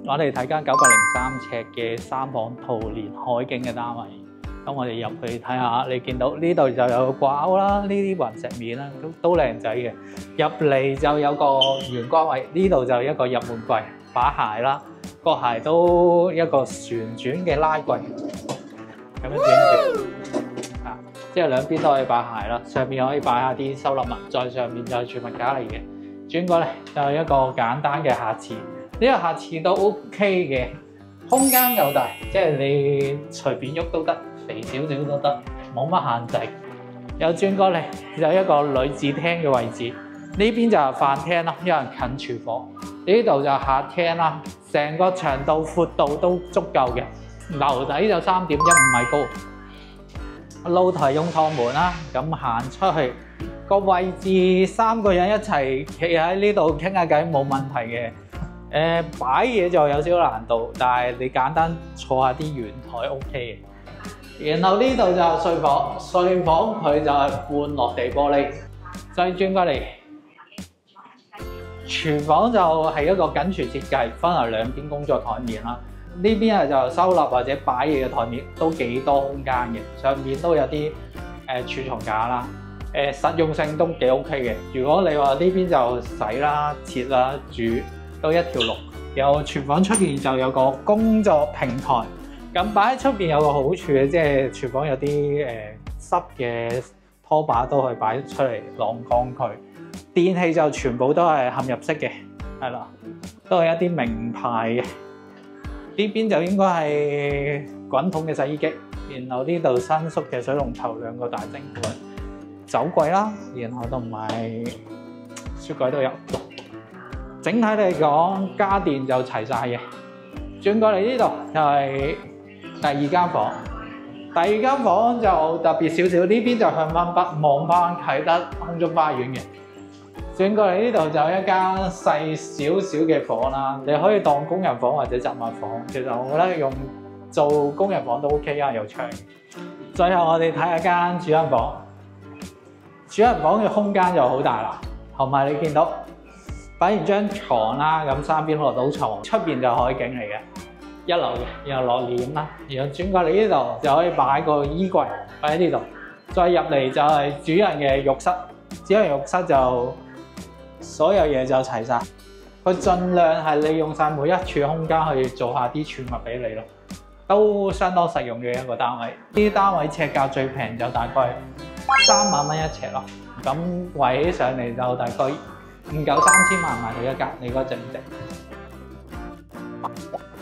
我哋睇間903尺嘅3房套連海景嘅單位。咁我哋入去睇下，你見到呢度就有掛鈎啦，呢啲雲石面啦，都靚仔嘅。入嚟就有個玄關位，呢度就一個入門櫃擺鞋啦，個鞋都一個旋轉嘅拉櫃，咁樣轉啊，即係兩邊都可以擺鞋啦，上面可以擺下啲收納物，再上面就係儲物架嚟嘅。轉過嚟就係一個簡單嘅下廁，呢個下廁都 OK 嘅，空間夠大，即係你隨便喐都得。肥少少都得，冇乜限制。又轉過嚟就一個女子廳嘅位置，呢邊就係飯廳啦，因為近廚房。呢度就客廳啦，成個長度、闊度都足夠嘅。樓底就3.15米高，露台用趟門啦。咁行出去個位置，3個人一齊企喺呢度傾下偈冇問題嘅。擺嘢就有少少難度，但係你簡單坐下啲圓台 OK 嘅。然後呢度就係睡房，睡房佢就係半落地玻璃。再轉過嚟，廚房就係一個緊廚設計，分為兩邊工作台面啦。呢邊係就收納或者擺嘢嘅台面，都幾多空間嘅。上面都有啲儲藏架啦，實用性都幾 OK 嘅。如果你話呢邊就洗啦、切啦、煮都一條龍。有廚房出邊就有個工作平台。咁擺喺出邊有個好處嘅，即係廚房有啲濕嘅拖把都可以擺出嚟晾乾佢。電器就全部都係嵌入式嘅，係啦，都係一啲名牌嘅。呢邊就應該係滾筒嘅洗衣機，然後呢度新縮嘅水龍頭2個大蒸盤、酒櫃啦，然後同埋雪櫃都有。整體嚟講，家電就齊晒嘅。轉過嚟呢度就係第二間房，第二間房就特別少少，呢邊就向翻北望翻啟德空中花園嘅。轉過嚟呢度就一間細少少嘅房啦，你可以當工人房或者雜物房。其實我覺得用做工人房都 OK 啊，有窗。最後我哋睇下間主人房，主人房嘅空間就好大啦，同埋你見到擺完張床啦，咁三邊落到床，出邊就海景嚟嘅。1樓嘅，然後落簾啦，然後轉過嚟呢度就可以擺個衣櫃擺喺呢度，再入嚟就係主人嘅浴室。主人浴室就所有嘢就齊晒，佢盡量係利用晒每一處空間去做下啲儲物俾你咯，都相當實用嘅一個單位。呢啲單位尺價最平就大概3萬蚊一尺咯，咁圍起上嚟就大概2、9、3千萬買到一間，你覺得值唔值？